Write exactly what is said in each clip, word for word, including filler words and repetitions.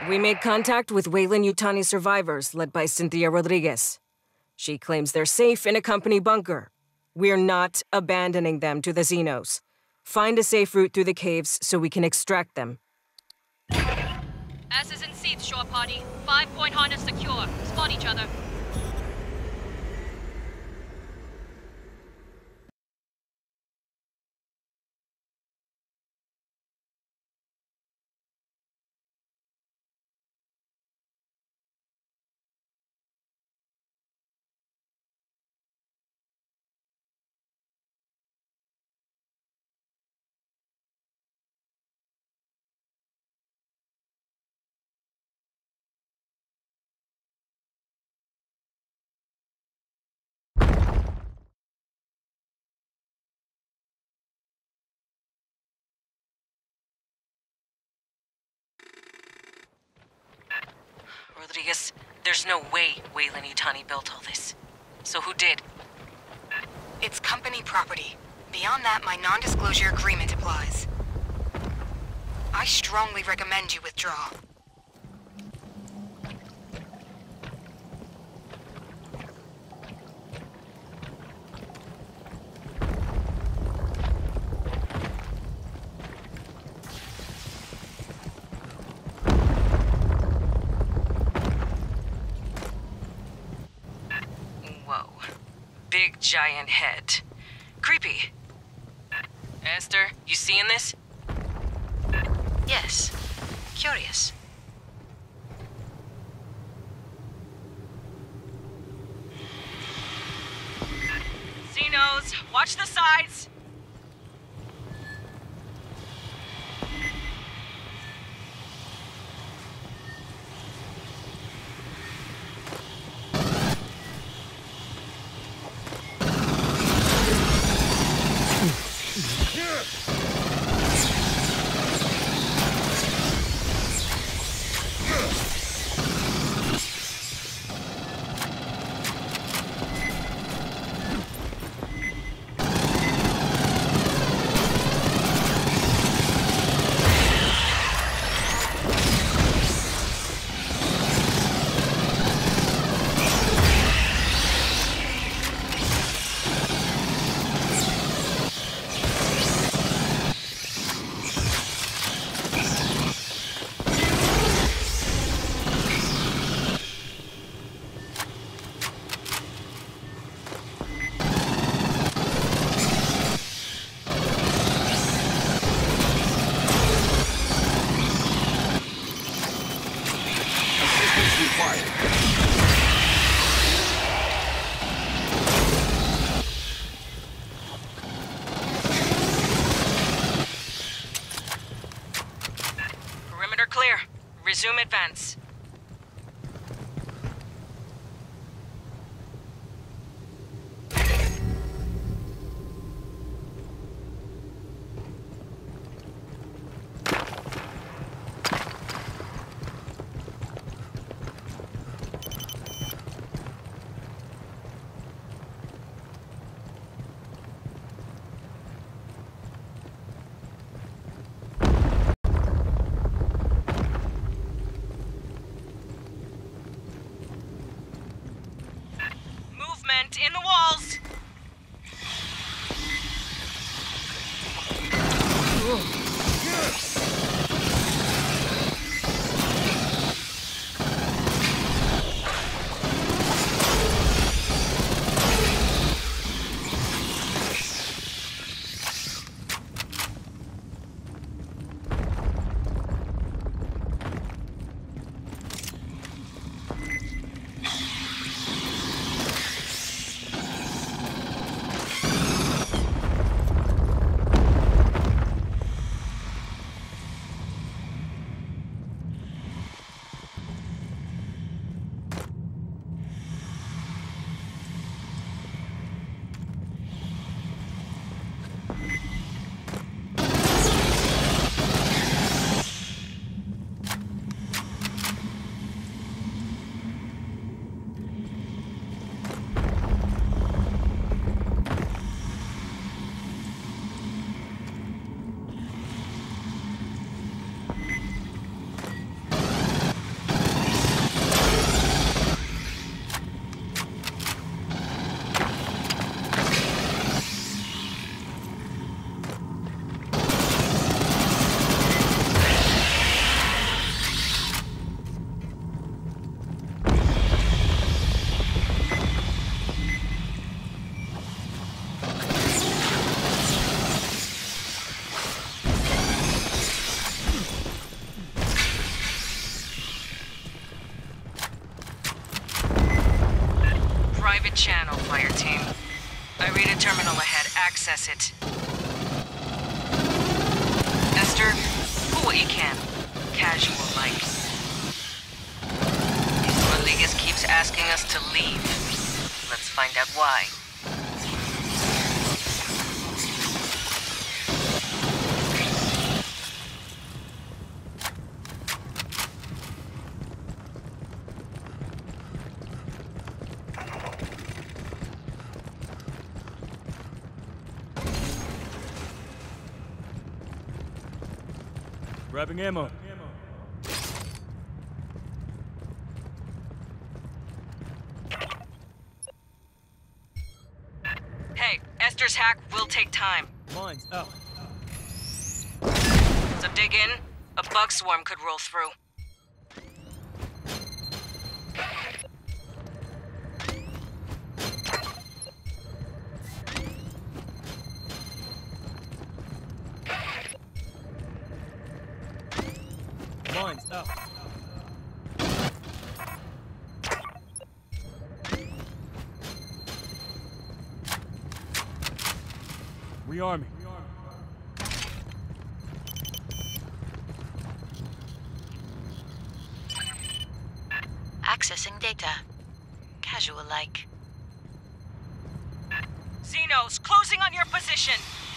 We made contact with Weyland-Yutani survivors led by Cynthia Rodriguez. She claims they're safe in a company bunker. We're not abandoning them to the Xenos. Find a safe route through the caves so we can extract them. Asses in seats, shore party. Five-point harness secure. Spot each other. Rodriguez, there's no way Weyland-Yutani built all this. So who did? It's company property. Beyond that, my non-disclosure agreement applies. I strongly recommend you withdraw. Big giant head. Creepy. Esther, you seeing this? Yes. Curious. Xenos, watch the sides! Perimeter clear. Resume advance. In the walls! bypass it. Esther, pull what you can. Casual like. Rodriguez keeps asking us to leave. Let's find out why. Grabbing ammo. Hey, Esther's hack will take time. Mine's out. So dig in. A bug swarm could roll through. Mine's out. Rearm me. Accessing data. Casual-like. Xenos, closing on your position!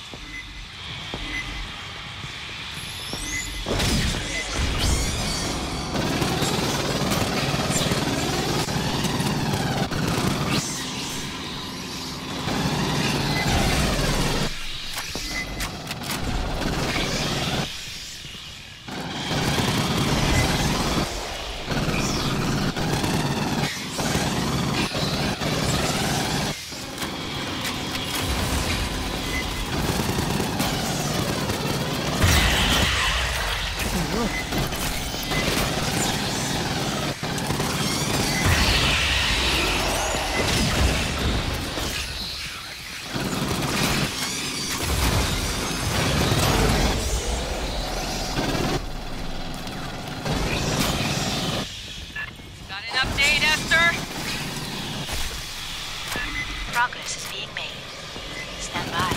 Progress is being made. Stand by.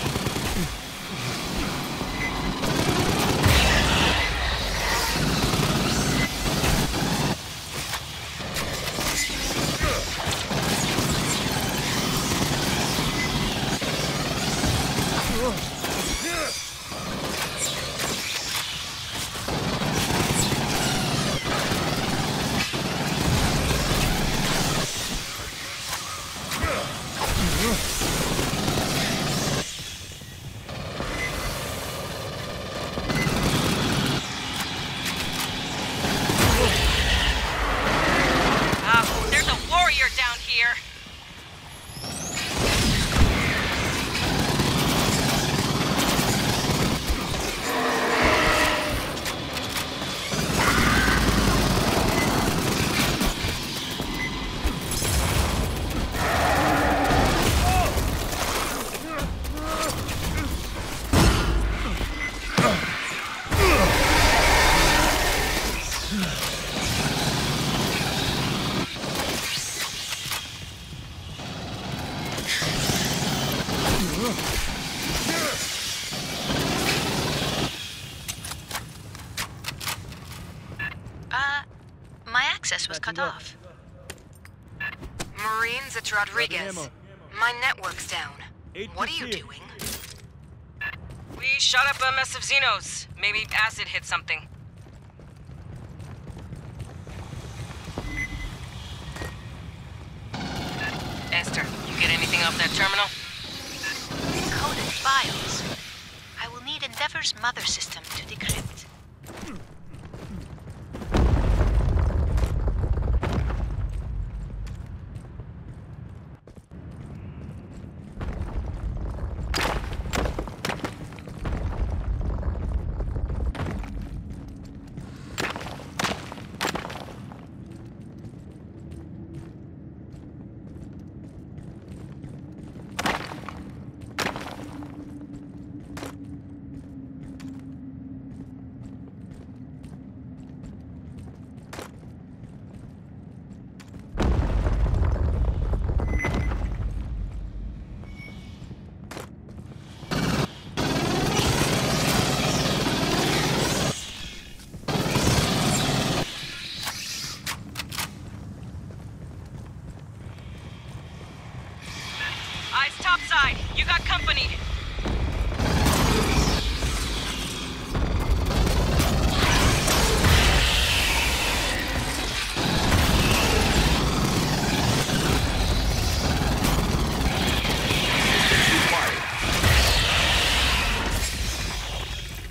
Uh, my access was cut off. Marines, it's Rodriguez. My network's down. What are you doing? We shot up a mess of Xenos. Maybe acid hit something. Esther, you get anything off that terminal? Encoded files. I will need Endeavor's mother system to decrypt.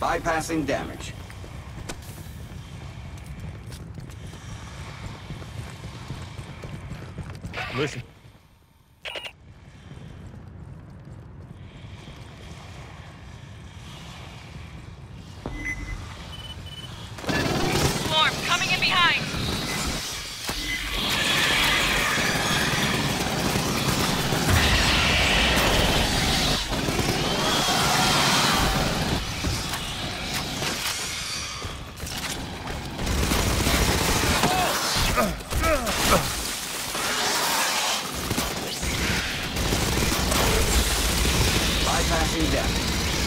Bypassing damage. Listen. Swarm coming in behind! Bypassing damage.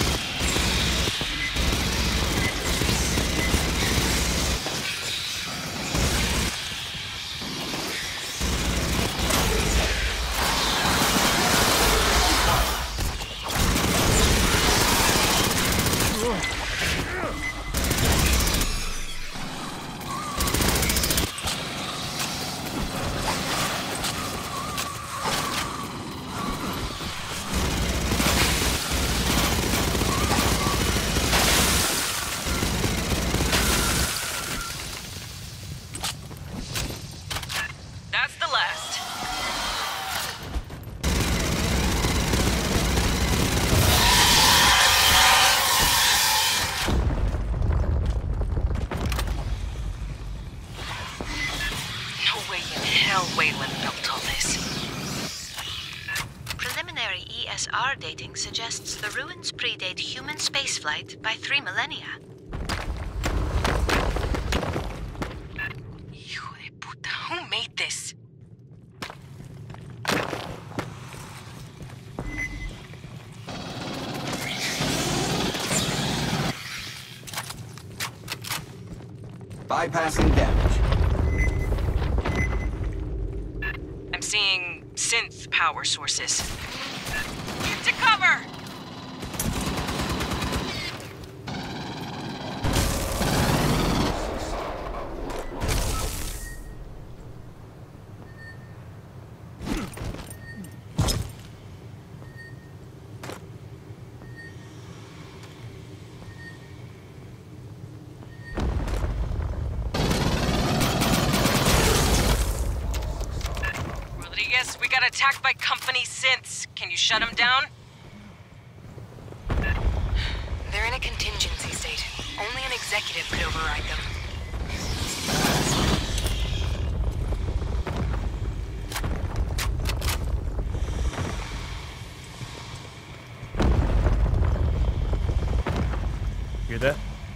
That's the last. No way in hell Wayland built all this. Preliminary E S R dating suggests the ruins predate human spaceflight by three millennia. Hijo de puta, who made this? Bypassing damage. I'm seeing synth power sources. To cover! Rodriguez, we got attacked by company synths. Can you shut them down? They're in a contingency state. Only an executive could override them. Hear that?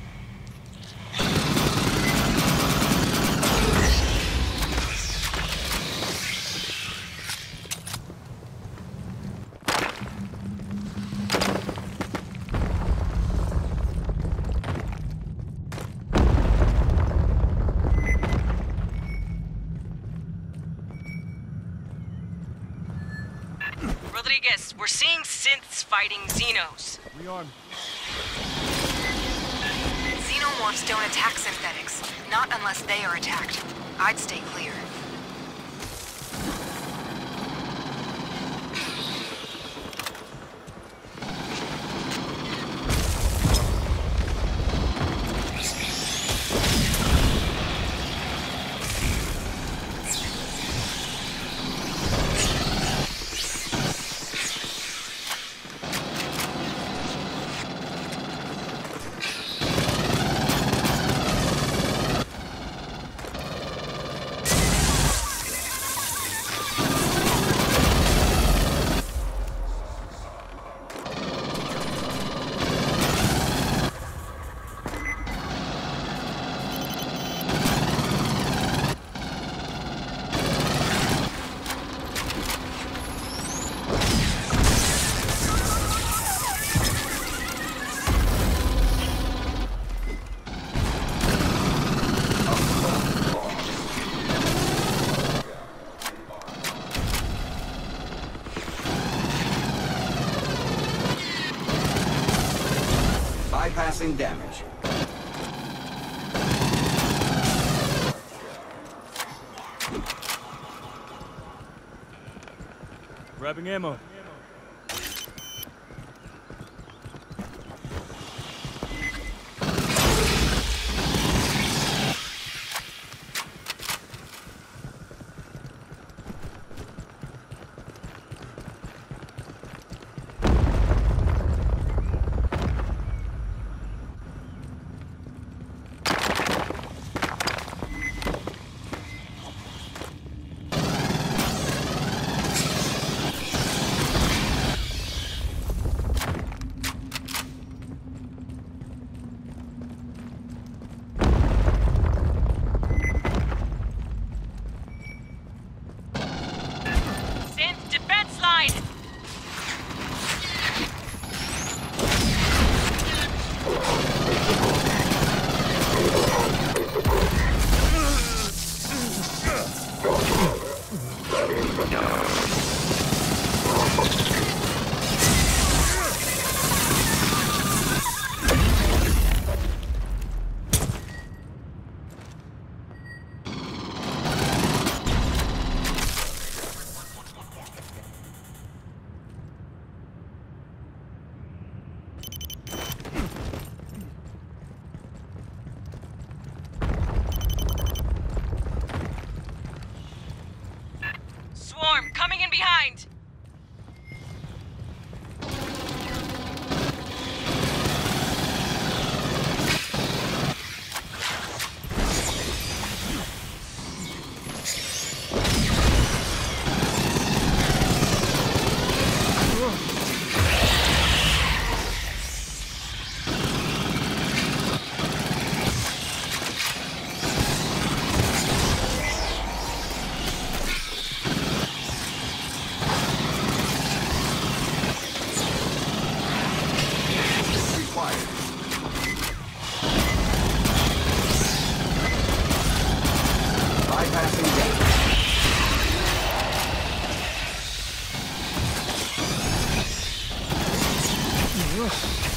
Rodriguez, we're seeing synths fighting Xenos. Rearm. Xenomorphs don't attack synthetics. Not unless they are attacked. I'd stay clear. Bypassing damage. Grabbing ammo.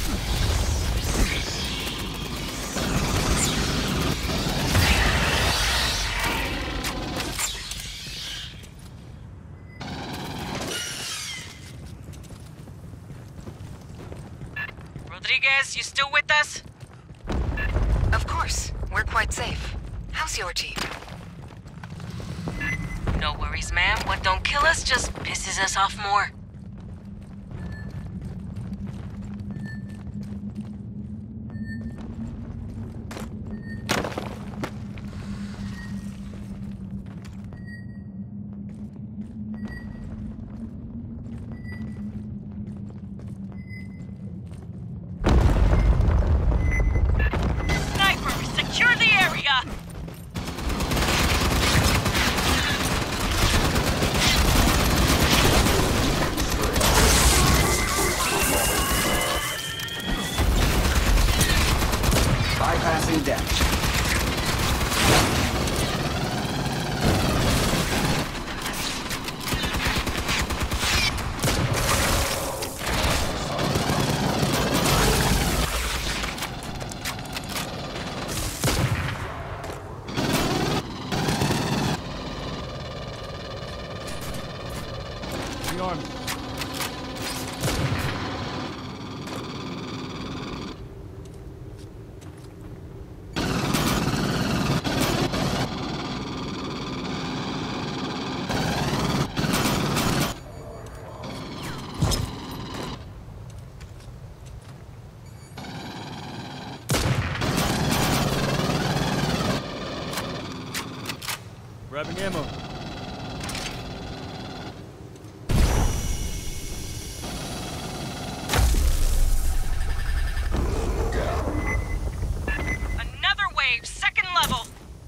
Rodriguez, you still with us? Of course. We're quite safe. How's your team? No worries, ma'am. What don't kill us just pisses us off more. Sniper, secure the area! Bypassing damage. The army. Grabbing ammo. Another wave, second level!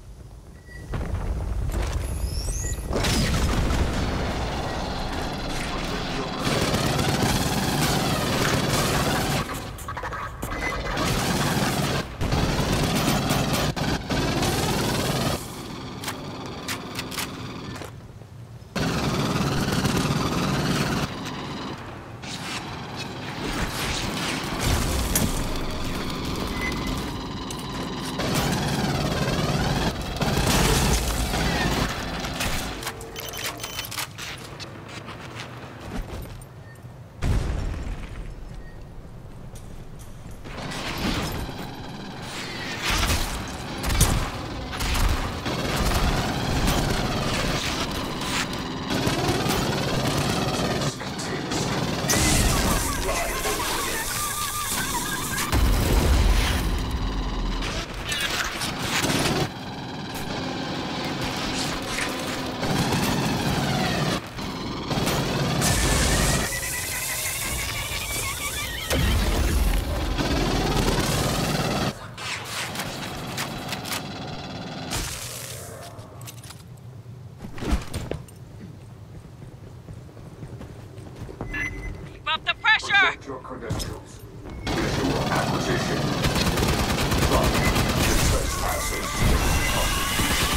Keep up the pressure! Protect your credentials. Visual acquisition. Block the trespassers.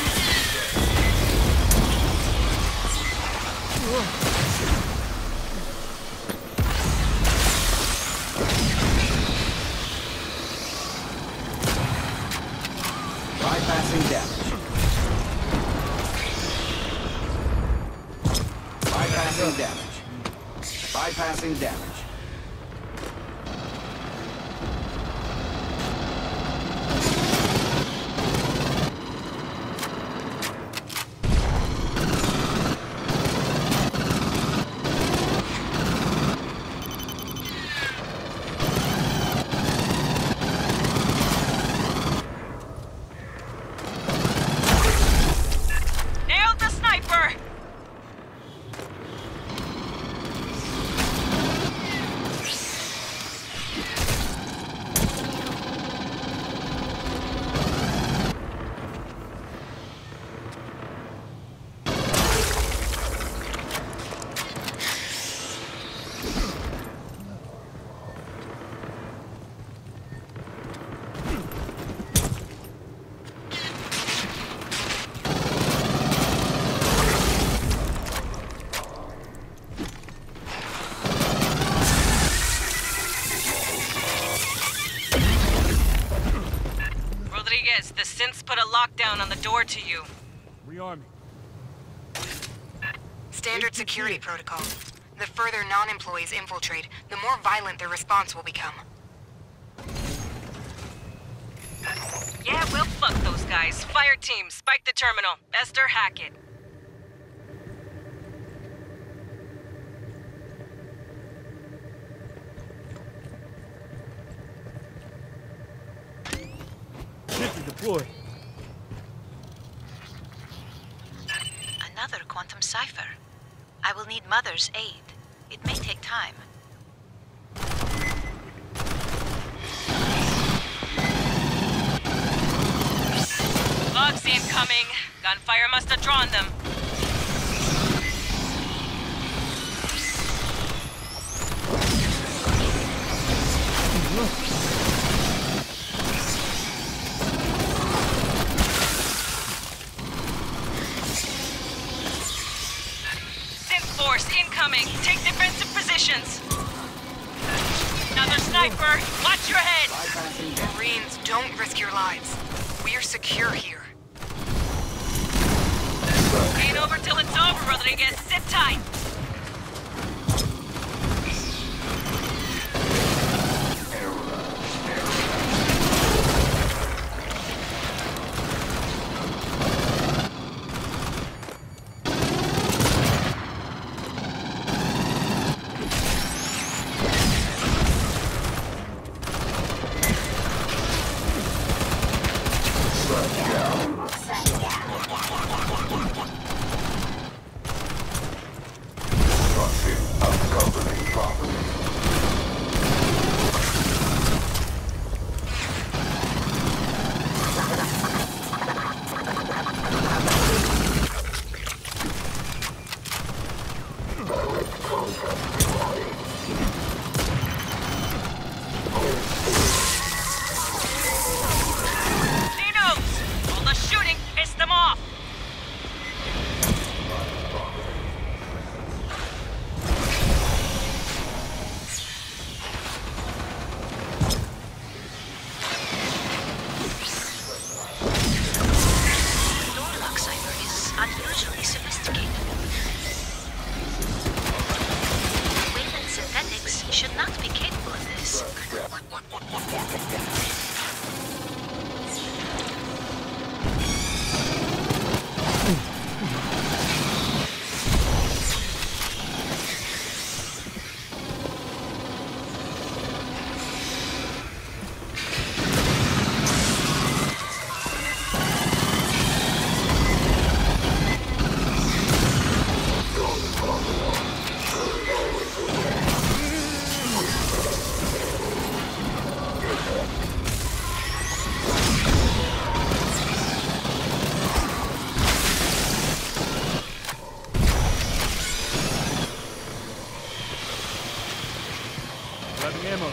Bypassing damage. Bypassing damage. Bypassing damage. Nailed the sniper! Rodriguez, the synths put a lockdown on the door to you. Rearming. Standard security protocol. The further non-employees infiltrate, the more violent their response will become. Yeah, we'll fuck those guys. Fireteam, spike the terminal. Esther, hack it. Sentry deployed. Another quantum cipher. I will need Mother's aid. It may take time. Logs incoming. Gunfire must have drawn them. Synth force incoming. Take defensive positions. Another sniper. Watch your head. Bypassing Marines, don't risk your lives. We're secure here. Ain't over till it's over, Rodriguez. Sit tight. Should not be capable of this. Grabbing ammo.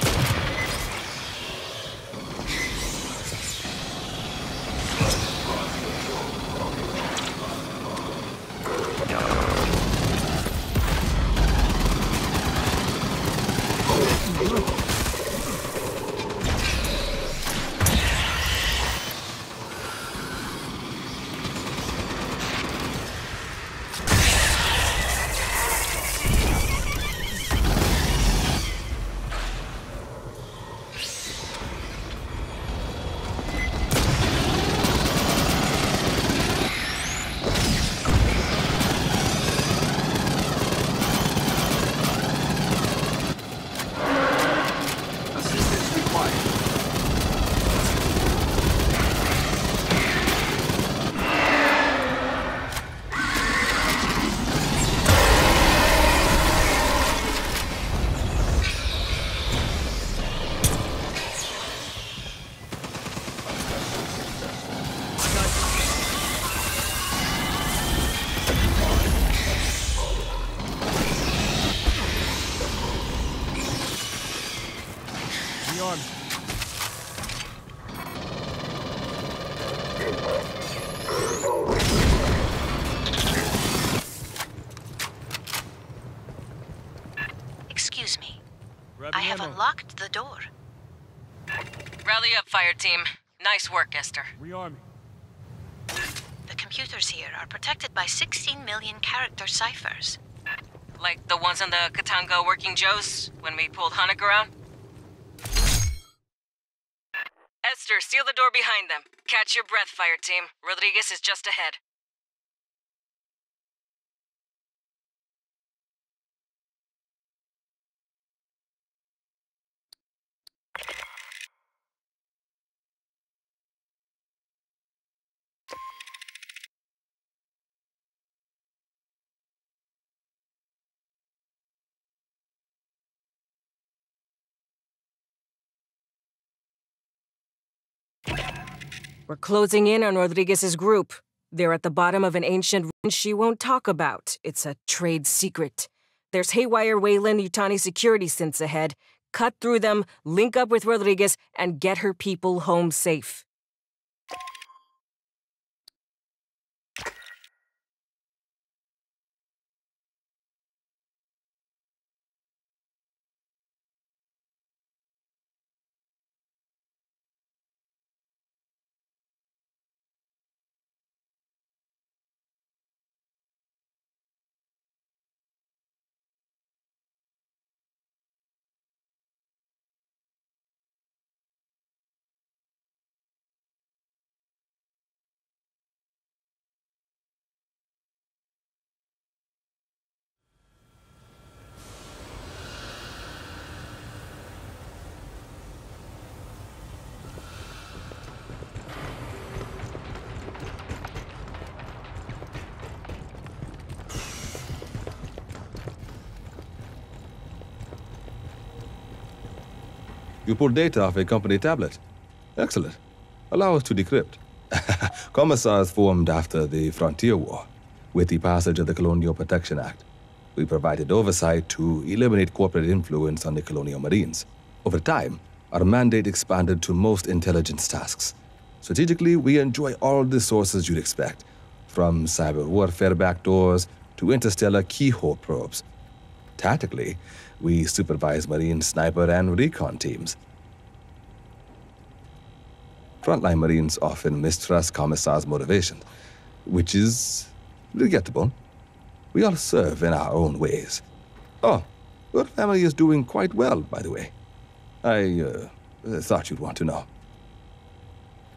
Rearm. Excuse me. Grabbing I have ammo. unlocked the door. Rally up, Fireteam. Nice work, Esther. Rearming. The computers here are protected by sixteen million character ciphers. Like the ones on the Katanga Working Joes when we pulled Hanukkah around? Esther, seal the door behind them. Catch your breath, Fireteam. Rodriguez is just ahead. We're closing in on Rodriguez's group. They're at the bottom of an ancient ruin she won't talk about. It's a trade secret. There's haywire Weyland-Yutani security synths ahead. Cut through them, link up with Rodriguez, and get her people home safe. You pulled data off a company tablet. Excellent. Allow us to decrypt. Commissars formed after the Frontier War. With the passage of the Colonial Protection Act, we provided oversight to eliminate corporate influence on the Colonial Marines. Over time, our mandate expanded to most intelligence tasks. Strategically, we enjoy all the sources you'd expect, from cyber warfare backdoors to interstellar keyhole probes. Tactically, we supervise Marine sniper and recon teams. Frontline Marines often mistrust Commissar's motivation, which is regrettable. We all serve in our own ways. Oh, your family is doing quite well, by the way. I uh, thought you'd want to know.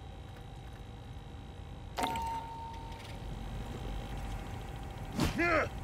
Yeah.